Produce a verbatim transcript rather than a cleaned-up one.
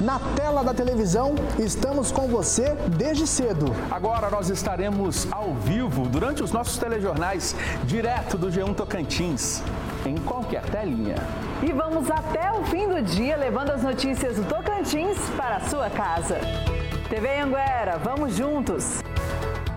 na tela da televisão, estamos com você desde cedo. Agora nós estaremos ao vivo durante os nossos telejornais, direto do G um Tocantins, em qualquer telinha. E vamos até o fim do dia levando as notícias do Tocantins para a sua casa. T V Anhanguera, vamos juntos!